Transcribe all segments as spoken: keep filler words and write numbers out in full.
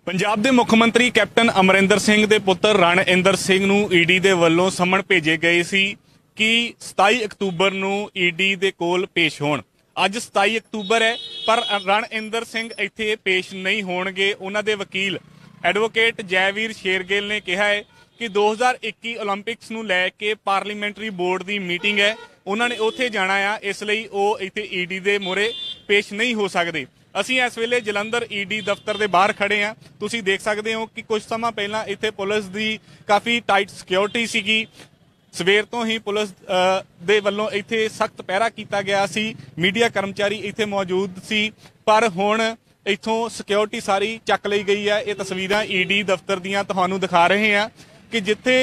पंजाब के मुख मंत्री कैप्टन अमरिंदर सिंह के पुत्र रणइंदर सिंह नूं ईडी दे वल्लों समन भेजे गए सी कि सताई अक्तूबर नूं ईडी दे कोल पेश होण। अज सताई अक्तूबर है पर रणइंदर सिंह इत्थे पेश नहीं होणगे। उन्हां दे वकील एडवोकेट जयवीर शेरगिल ने कहा है कि दो हज़ार इक्की ओलंपिक्स नूं लैके पार्लीमेंटरी बोर्ड की मीटिंग है, उन्होंने उत्थे जाना आ, इसलिए वो इत्थे ईडी दे मोरे पेश नहीं हो सकते। ਅਸੀਂ इस वेले जलंधर ईडी दफ्तर के बाहर खड़े हाँ। तुसीं देख सकते हो कि कुछ समा पहला इत्थे पुलिस की काफ़ी टाइट सिक्योरिटी सीगी। सवेर तो ही पुलिस दे वल्लों इत्थे सख्त पहरा किया गया सी, मीडिया कर्मचारी इत्थे मौजूद सी, पर हुण इत्थों सिक्योरिटी सारी चक ली गई है। ये तस्वीरां ईडी दफ्तर दियां तुहानूं दिखा रहे हैं कि जिथे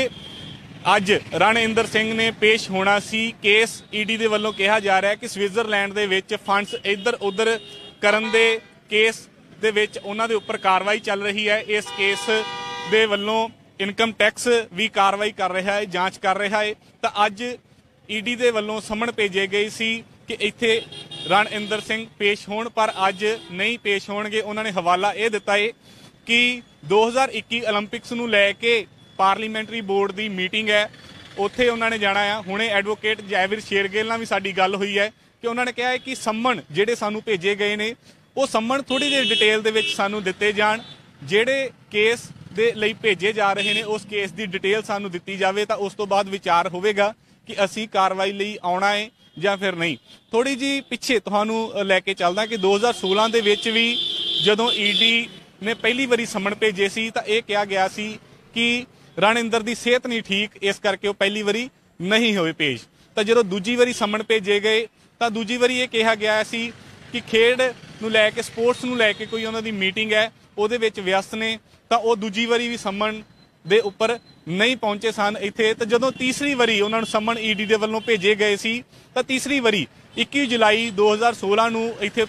अज रणइंदर सिंह ने पेश होना सी, केस ईडी दे वल्लों कहा जा रहा है कि स्विट्जरलैंड दे विच फंड्स इधर उधर करन दे केस दे विच उन्हां दे उपर कार्रवाई चल रही है। इस केस दे वल्लों इनकम टैक्स भी कार्रवाई कर रहा है, जांच कर रहा है। तो अज ईडी दे वल्लों समन भेजे गए सी कि इत्थे रणइंदर सिंह पेश होण, पर अज नहीं पेश होणगे। उन्होंने हवाला ये दिता है कि दो हज़ार इक्की ओलंपिक्स नूं लैके पार्लीमेंटरी बोर्ड की मीटिंग है, उत्थे उन्होंने जाना है। हुणे एडवोकेट जयवीर शेरगिल नाल भी साडी गल हुई है कि उन्होंने कहा है कि सम्मन जिहड़े सानू भेजे गए ने वो सम्मन थोड़ी जी डिटेल दे विच सानू दिते जाण, जिहड़े केस दे लई भेजे जा रहे ने उस केस की डिटेल सानू दिती जावे, तो उस तो बाद विचार होवेगा कि असी कार्रवाई लई आउणा है या फिर नहीं। थोड़ी जी पिछे तुहानू लैके चलदा कि दो हज़ार सोलह दे विच भी जदों ईडी ने पहली बारी सम्मन भेजे सी तां इह कहा गया सी कि रणइंदर की सेहत नहीं ठीक, इस करके वो पहली बारी नहीं होए पेश। तो जो दूजी बारी सम्मन भेजे गए तो दूजी बारी ये कहा गया सी कि खेड नूं लैके स्पोर्ट्स नूं लैके कोई उन्हां दी मीटिंग है, उहदे विच व्यस्त ने, तो वो दूजी बारी भी सम्मन दे उपर नहीं पहुंचे सन इत्थे। तो जदों तीसरी बारी उन्हां नूं सम्मन ईडी दे वल्लों भेजे गए सी तो तीसरी बारी इक्की जुलाई दो हज़ार सोलह नूं इत्थे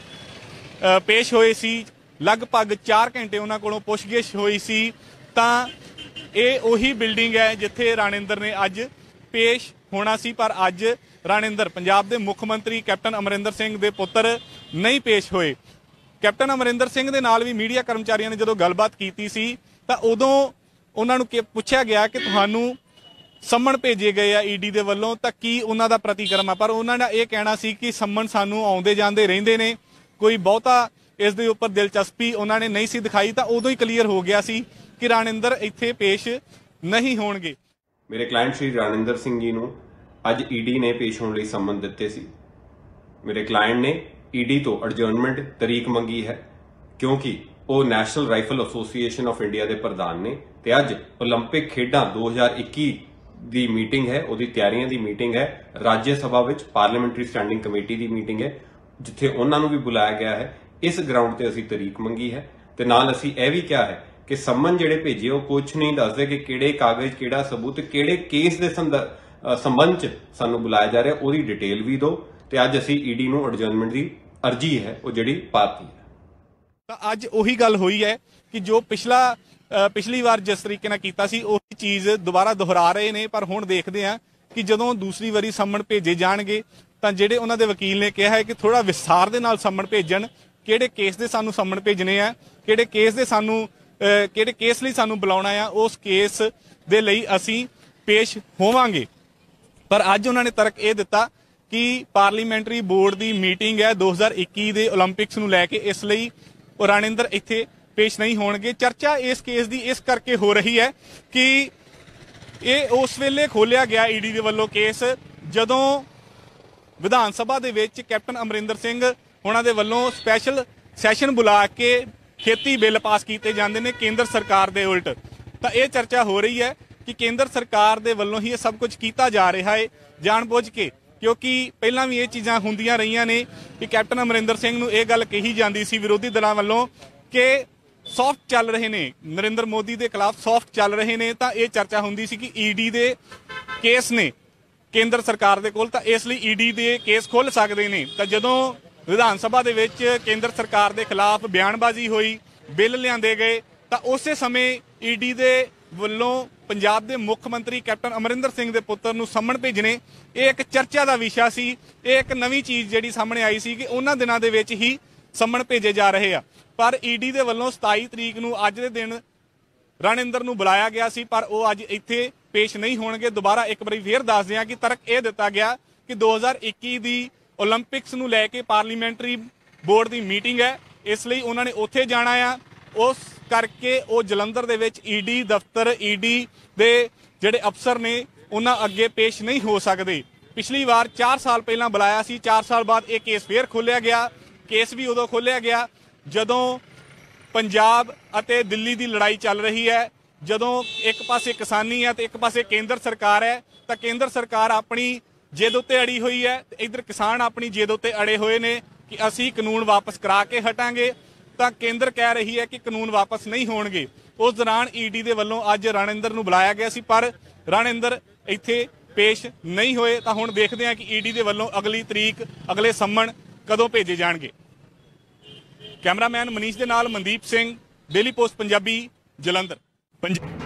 पेश होए सी। लगभग चार घंटे उन्हां कोलों पुछगिछ होई सी। तां ये उही बिल्डिंग है जिथे रणइंदर ने अज पेश होना सी, पर अज रणइंदर पंजाब के मुख मंत्री कैप्टन अमरिंदर सिंह के पुत्र नहीं पेश होए। कैप्टन अमरिंदर सिंह के नाल भी मीडिया कर्मचारियों ने जो गलबात की सी तो उदों उन्होंने पूछा गया कि तुहानू सम्मन भेजे गए आ ईडी के वलों तो की उन्हों का प्रतिक्रम है, पर उन्होंने ये कहना सी कि सम्मन सानू आउंदे जांदे रहिंदे ने, कोई बहुता इस दे उपर दिलचस्पी उन्होंने नहीं सी दिखाई। तो उदों ही क्लीयर हो गया सी कि रणइंदर इत्थे पेश नहीं होणगे। मेरे क्लाइंट श्री रणइंदर सिंह जी नूं अज ईडी ने पेश होने लई सम्मन दिते सी। मेरे क्लाइंट ने ईडी तो एडजर्नमेंट तरीक मंगी है क्योंकि वो national rifle association of India के प्रधान ने ते अज ओलंपिक खेडां दो हज़ार इक्की की मीटिंग है, उसदी तैयारियां की मीटिंग है, राज्य सभा विच पार्लीमेंटरी स्टैंडिंग कमेटी की मीटिंग है जिथे उन्हां नूं भी बुलाया गया है। इस ग्राउंड ते असीं तरीक मंगी है ते नाल असीं यह भी कहा है कि सम्मन जिहड़े भेजे वो कुछ नहीं दसदे कि किहड़े कागज, किहड़ा सबूत, किहड़े केस के संदर्भ संबंध च सानू बुलाया जा रहा, उसकी डिटेल भी दो। तो अज असी ईडी नूं एडजर्नमेंट की अर्जी है वो जिहड़ी पाती है। तो अज उही गल हुई है कि जो पिछला पिछली बार जिस तरीके नाल कीता सी उही चीज़ दोबारा दोहरा रहे ने, पर हुण देखदे हां कि जदों दूसरी बारी सम्मन भेजे जाणगे तां जिहड़े उन्हां दे वकील ने कहा है कि थोड़ा विस्तार दे नाल सम्मन भेजण, किहड़े केस दे सानू सम्मन भेजने आ, किहड़े केस दे सानू किहड़े केस लई सानू बुलाउणा आ, उस केस दे लई असीं पेश होवांगे। पर अज उन्होंने तर्क ये दिता कि पार्लीमेंटरी बोर्ड की मीटिंग है दो हज़ार इक्की के ओलंपिक्स नूं लैके, इसलिए रणइंदर इत्थे पेश नहीं होणगे। चर्चा इस केस की इस करके हो रही है कि ये उस वेले खोलिया गया ईडी के वल्लों केस जदों विधान सभा दे विच कैप्टन अमरिंदर सिंह उन्हां दे वल्लों स्पैशल सैशन बुला के खेती बिल पास किए जाते हैं केंद्र सरकार के उल्ट। तो ये चर्चा हो रही है कि केंद्र सरकार दे वल्लों ही ये सब कुछ किया जा रहा है जानबूझ के, क्योंकि पहला भी ये चीज़ां होंदियां रहियां ने कि कैप्टन अमरिंदर सिंह नूं ये गल कही जाती सी विरोधी दलों वल्लों कि सॉफ्ट चल रहे ने, नरेंद्र मोदी के खिलाफ सॉफ्ट चल रहे ने। तो ये चर्चा होंदी सी कि ईडी दे केस ने केंद्र सरकार दे कोल, तां इसलिए ईडी दे केस खुल सकते हैं। तो जदों विधान सभा दे विच केंद्र सरकार के खिलाफ बयानबाजी हुई, बिल लिआंदे गए, तो उस समय ईडी दे वल्लों पंजाब के मुख मंत्री कैप्टन अमरिंदर सिंह के पुत्र नूं सम्मन भेजने ये एक चर्चा का विषय सी। एक नवीं चीज़ जिहड़ी सामने आई सी कि उन्हां दिनां दे विच ही सम्मन भेजे जा रहे आ। ਪਰ ਈਡੀ ਦੇ ਵੱਲੋਂ ਸਤਾਈ ਤਰੀਕ ਨੂੰ ਅੱਜ ਦੇ ਦਿਨ ਰਣਇੰਦਰ ਨੂੰ ਬੁਲਾਇਆ ਗਿਆ ਸੀ, ਪਰ ਉਹ ਅੱਜ ਇੱਥੇ ਪੇਸ਼ ਨਹੀਂ ਹੋਣਗੇ। ਦੁਬਾਰਾ ਇੱਕ ਵਾਰੀ ਫੇਰ ਦੱਸਦੇ ਹਾਂ ਕਿ ਤਰਕ ਇਹ ਦਿੱਤਾ ਗਿਆ ਕਿ ਦੋ ਹਜ਼ਾਰ ਇੱਕੀ ਦੀ ਓਲੰਪਿਕਸ ਨੂੰ ਲੈ ਕੇ ਪਾਰਲੀਮੈਂਟਰੀ ਬੋਰਡ ਦੀ ਮੀਟਿੰਗ ਹੈ, ਇਸ ਲਈ ਉਹਨਾਂ ਨੇ ਉੱਥੇ ਜਾਣਾ ਆ। ਉਸ ਕਰਕੇ ਉਹ ਜਲੰਧਰ ਦੇ ਵਿੱਚ ਈਡੀ ਦਫ਼ਤਰ, ਈਡੀ ਦੇ ਜਿਹੜੇ ਅਫਸਰ ਨੇ ਉਹਨਾਂ ਅੱਗੇ ਪੇਸ਼ ਨਹੀਂ ਹੋ ਸਕਦੇ। ਪਿਛਲੀ ਵਾਰ ਚਾਰ ਸਾਲ ਪਹਿਲਾਂ ਬੁਲਾਇਆ ਸੀ, ਚਾਰ ਸਾਲ ਬਾਅਦ ਇਹ ਕੇਸ ਫੇਰ ਖੋਲ੍ਹਿਆ ਗਿਆ। ਕੇਸ ਵੀ ਉਦੋਂ ਖੋਲ੍ਹਿਆ ਗਿਆ ਜਦੋਂ ਪੰਜਾਬ ਅਤੇ ਦਿੱਲੀ ਦੀ ਲੜਾਈ ਚੱਲ ਰਹੀ ਹੈ, ਜਦੋਂ ਇੱਕ ਪਾਸੇ ਕਿਸਾਨੀ ਹੈ ਤੇ ਇੱਕ ਪਾਸੇ ਕੇਂਦਰ ਸਰਕਾਰ ਹੈ। ਤਾਂ ਕੇਂਦਰ ਸਰਕਾਰ ਆਪਣੀ ਜਿੱਦ ਉੱਤੇ ਅੜੀ ਹੋਈ ਹੈ ਤੇ ਇਧਰ ਕਿਸਾਨ ਆਪਣੀ ਜਿੱਦ ਉੱਤੇ ਅੜੇ ਹੋਏ ਨੇ ਕਿ ਅਸੀਂ ਕਾਨੂੰਨ ਵਾਪਸ ਕਰਾ ਕੇ ਹਟਾਂਗੇ। ਤਾਂ ਕੇਂਦਰ ਕਹਿ ਰਹੀ ਹੈ ਕਿ ਕਾਨੂੰਨ ਵਾਪਸ ਨਹੀਂ ਹੋਣਗੇ। ਉਸ ਦੌਰਾਨ ਈਡੀ ਦੇ ਵੱਲੋਂ ਅੱਜ ਰਣਇੰਦਰ ਨੂੰ ਬੁਲਾਇਆ ਗਿਆ ਸੀ, ਪਰ ਰਣਇੰਦਰ ਇੱਥੇ ਪੇਸ਼ ਨਹੀਂ ਹੋਏ। ਤਾਂ ਹੁਣ ਦੇਖਦੇ ਹਾਂ ਕਿ ਈਡੀ ਦੇ ਵੱਲੋਂ ਅਗਲੀ ਤਰੀਕ, ਅਗਲੇ ਸੰਮਣ ਕਦੋਂ ਭੇਜੇ ਜਾਣਗੇ। ਕੈਮਰਾਮੈਨ ਮਨੀਸ਼ ਦੇ ਨਾਲ ਮਨਦੀਪ ਸਿੰਘ, ਡੇਲੀ ਪੋਸਟ ਪੰਜਾਬੀ, ਜਲੰਧਰ।